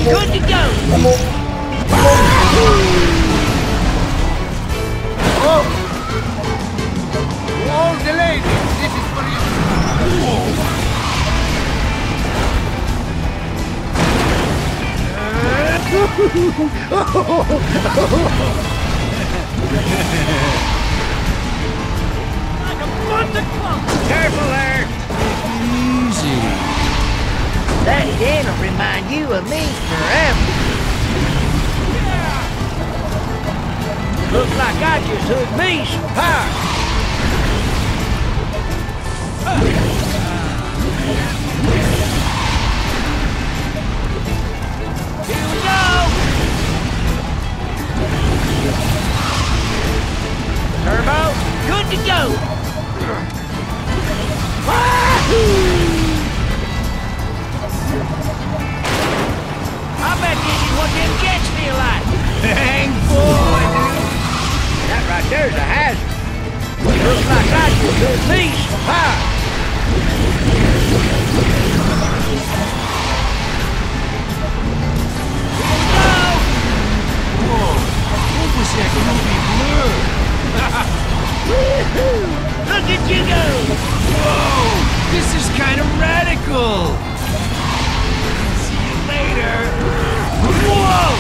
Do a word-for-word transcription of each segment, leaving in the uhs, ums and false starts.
Good to go. Oh! All the ladies, this is for you. Like a bunch of clumps. Careful there. Easy. That den'll remind you of me forever. Looks like I just hooked me some power. Here we go! Turbo, good to go! Wahoo! I bet this is what them jets feel like. Hang boy, That right there's a hazard. Looks like I just hooked me some power. What was that movie Blur? Woohoo! Look at you go! Whoa! This is kind of radical! See you later! Whoa!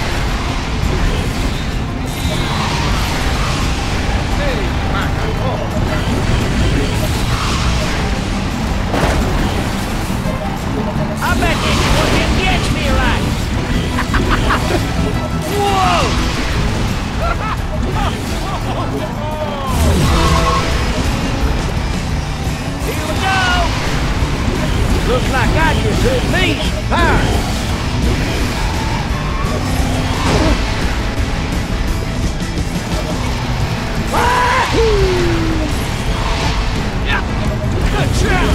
I bet this is what them jets feel like. Whoa! Here we go! Looks like I just hooked me some power. Wahoo! Yeah! Good job!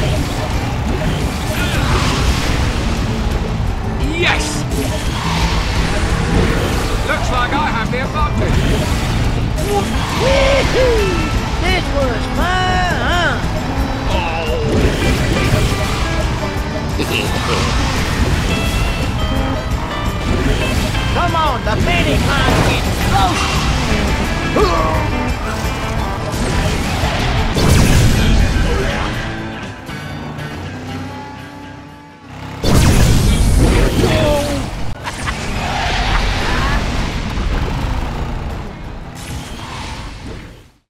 Yes! looks like I have the advantage. Woohoo! This was fun! Come on, the finish line's getting close!